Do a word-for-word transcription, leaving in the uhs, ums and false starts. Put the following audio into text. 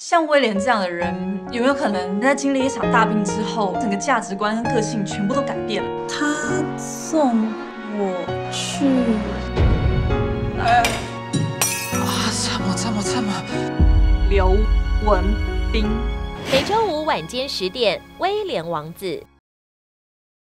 像威廉这样的人，有没有可能在经历一场大病之后，整个价值观跟个性全部都改变了？ 他送我去。 呃、啊！参谋，参谋，参谋。 刘文彬。 每周五晚间十点，《威廉王子》。